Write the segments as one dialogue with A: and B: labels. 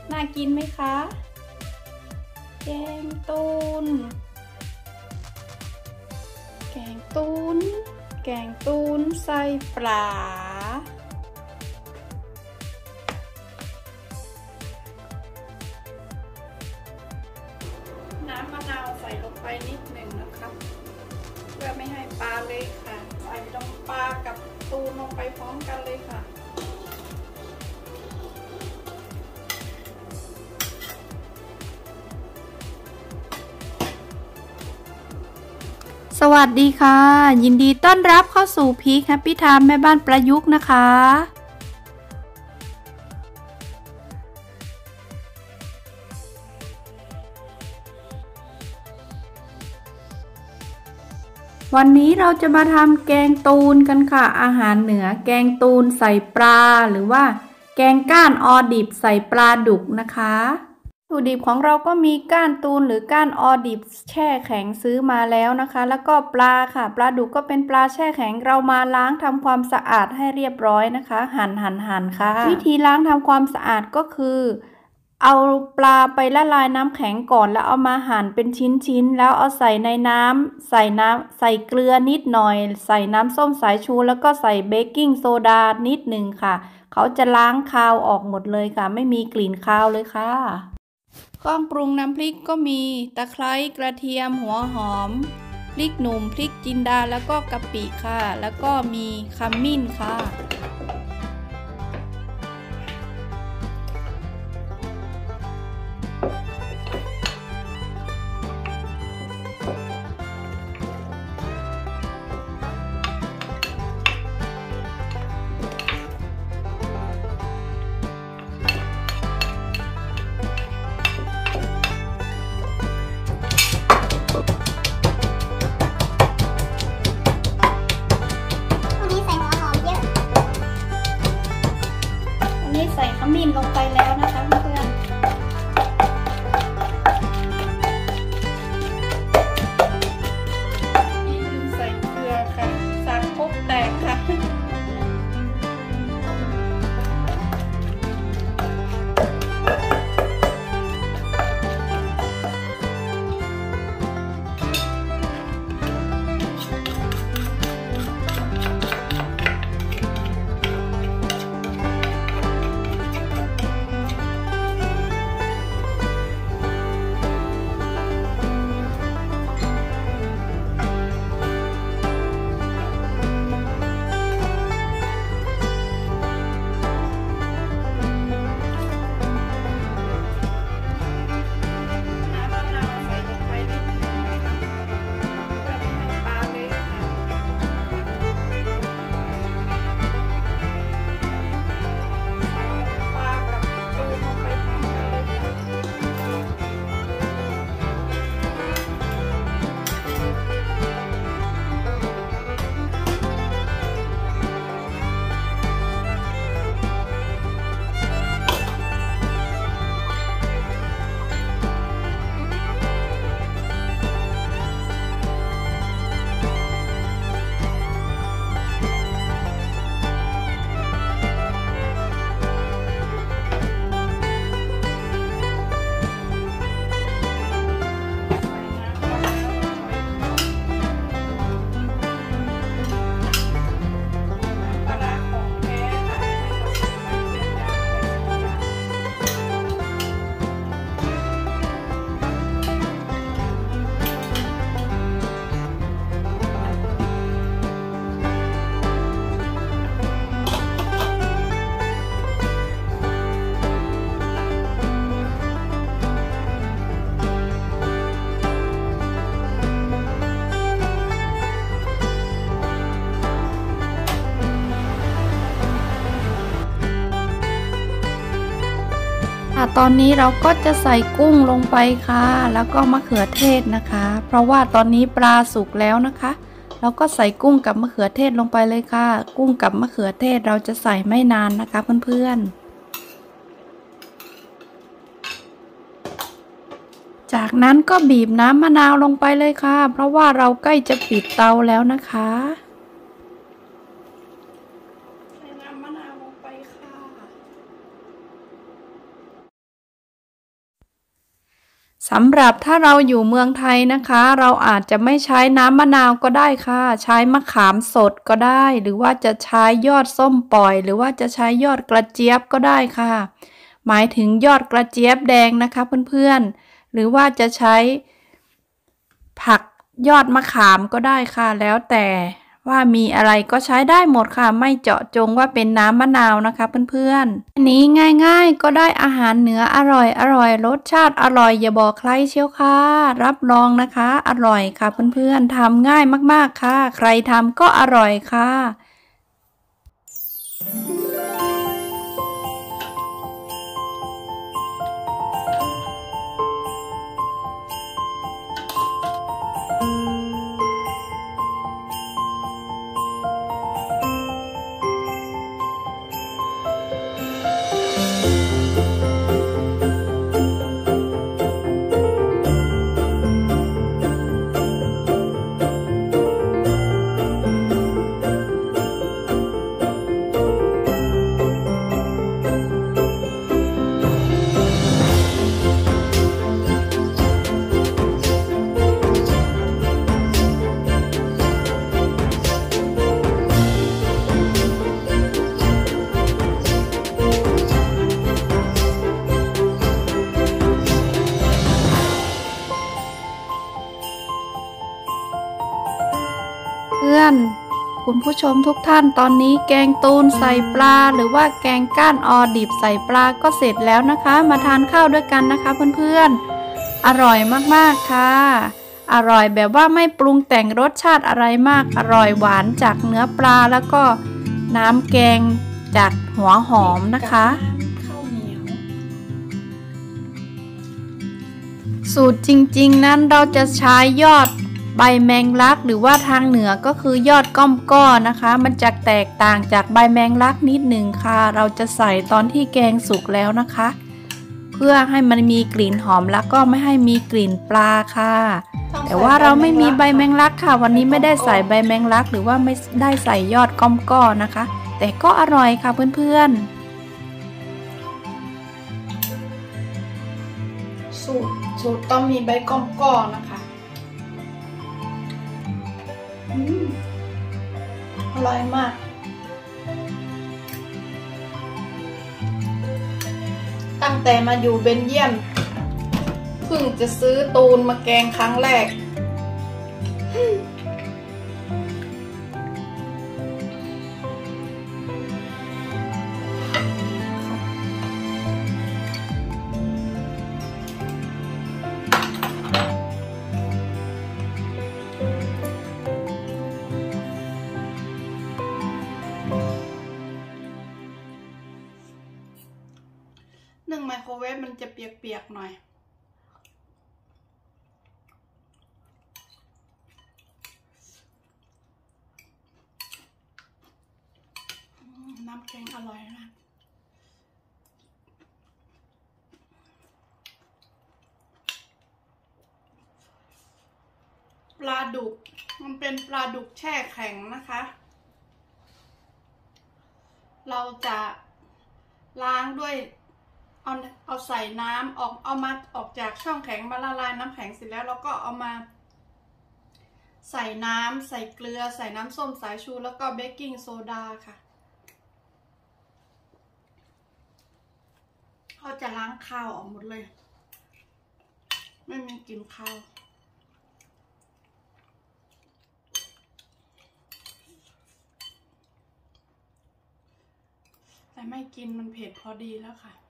A: น่ากินไหมคะแกงตูนแกงตูนแกงตูนใส่ปลาน้ำมะนาวใส่ลงไปนิดหนึ่งนะคะเพื่อไม่ให้ปลาเละค่ะใส่ลงปลากับตูนลงไปพร้อมกันเลยค่ะสวัสดีค่ะยินดีต้อนรับเข้าสู่พีคแฮปปี้ไทม์แม่บ้านประยุกต์นะคะวันนี้เราจะมาทำแกงตูนกันค่ะอาหารเหนือแกงตูนใส่ปลาหรือว่าแกงก้านออดิบใส่ปลาดุกนะคะวัตถุดิบของเราก็มีก้านตูนหรือก้านออดิบแช่แข็งซื้อมาแล้วนะคะแล้วก็ปลาค่ะปลาดุกก็เป็นปลาแช่แข็งเรามาล้างทำความสะอาดให้เรียบร้อยนะคะหั่นค่ะวิธีล้างทำความสะอาดก็คือเอาปลาไปละลายน้ำแข็งก่อนแล้วเอามาหั่นเป็นชิ้นแล้วเอาใส่ในน้ำใส่เกลือนิดหน่อยใส่น้ำส้มสายชูแล้วก็ใส่เบกกิ้งโซดานิดหนึ่งค่ะเขาจะล้างคาวออกหมดเลยค่ะไม่มีกลิ่นคาวเลยค่ะเครื่องปรุงน้ำพริกก็มีตะไคร้กระเทียมหัวหอมพริกหนุ่มพริกจินดาแล้วก็กะปิค่ะแล้วก็มีขมิ้นค่ะใส่ขมิ้นลงไปแล้วนะคะเพื่อนนี่ลืมใส่เกลือค่ะสากครกแตกค่ะตอนนี้เราก็จะใส่กุ้งลงไปค่ะแล้วก็มะเขือเทศนะคะเพราะว่าตอนนี้ปลาสุกแล้วนะคะเราก็ใส่กุ้งกับมะเขือเทศลงไปเลยค่ะกุ้งกับมะเขือเทศเราจะใส่ไม่นานนะคะเพื่อนๆจากนั้นก็บีบน้ำมะนาวลงไปเลยค่ะเพราะว่าเราใกล้จะปิดเตาแล้วนะคะสำหรับถ้าเราอยู่เมืองไทยนะคะเราอาจจะไม่ใช้น้ำมะนาวก็ได้ค่ะใช้มะขามสดก็ได้หรือว่าจะใช้ยอดส้มปล่อยหรือว่าจะใช้ยอดกระเจี๊ยบก็ได้ค่ะหมายถึงยอดกระเจี๊ยบแดงนะคะเพื่อนๆหรือว่าจะใช้ผักยอดมะขามก็ได้ค่ะแล้วแต่ว่ามีอะไรก็ใช้ได้หมดค่ะไม่เจาะจงว่าเป็นน้ำมะนาวนะคะเพื่อนๆอันนี้ง่ายๆก็ได้อาหารเหนืออร่อยรสชาติอร่อยอย่าบอกใครเชียวค่ะรับรองนะคะอร่อยค่ะเพื่อนๆทำง่ายมากๆค่ะใครทำก็อร่อยค่ะเพื่อนคุณผู้ชมทุกท่านตอนนี้แกงตูนใส่ปลาหรือว่าแกงก้านออดิบใส่ปลาก็เสร็จแล้วนะคะมาทานข้าวด้วยกันนะคะเพื่อนๆอร่อยมากๆค่ะอร่อยแบบว่าไม่ปรุงแต่งรสชาติอะไรมากอร่อยหวานจากเนื้อปลาแล้วก็น้ำแกงจากหัวหอมนะคะสูตรจริงๆนั้นเราจะใช้ยอดใบแมงลักหรือว่าทางเหนือก็คือยอดก้อมก้อนะคะมันจะแตกต่างจากใบแมงลักนิดหนึ่งค่ะเราจะใส่ตอนที่แกงสุกแล้วนะคะเพื่อให้มันมีกลิ่นหอมแล้วก็ไม่ให้มีกลิ่นปลาค่ะแต่ว่าเราไม่มีใบแมงลักค่ะวันนี้ไม่ได้ใส่ใบแมงลักหรือว่าไม่ได้ใส่ยอดก้อมก้อนะคะแต่ก็อร่อยค่ะเพื่อนๆสูตรต้องมีใบก้อมก้อนะคะอร่อยมากตั้งแต่มาอยู่เบลเยียมเพิ่งจะซื้อตูนมาแกงครั้งแรกนึ่งไมโครเวฟมันจะเปียกๆหน่อยน้ำแกงอร่อยนะปลาดุกมันเป็นปลาดุกแช่แข็งนะคะเราจะล้างด้วยเอาใส่น้ำเอามาออกจากช่องแข็งมาละลายน้ำแข็งเสร็จแล้วเราก็เอามาใส่น้ำใส่เกลือใส่น้ำส้มสายชูแล้วก็เบกกิ้งโซดาค่ะเขาจะล้างคาวออกหมดเลยไม่มีกลิ่นคาวแต่ไม่กินมันเผ็ดพอดีแล้วค่ะ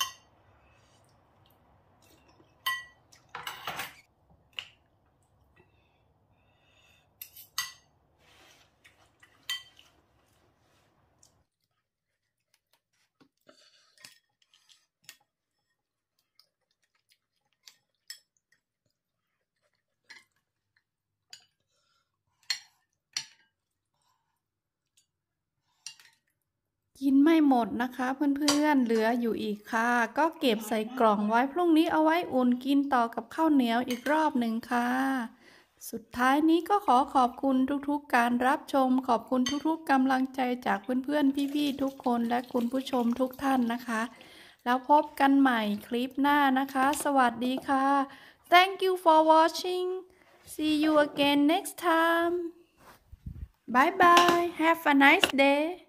A: กินไม่หมดนะคะเพื่อนๆเหลืออยู่อีกค่ะก็เก็บใส่กล่องไว้พรุ่งนี้เอาไว้อุ่นกินต่อกับข้าวเหนียวอีกรอบหนึ่งค่ะสุดท้ายนี้ก็ขอบคุณทุกๆการรับชมขอบคุณทุกๆกำลังใจจากเพื่อนๆพี่ๆทุกคนและคุณผู้ชมทุกท่านนะคะแล้วพบกันใหม่คลิปหน้านะคะสวัสดีค่ะ Thank you for watching. See you again next time. Bye bye. Have a nice day.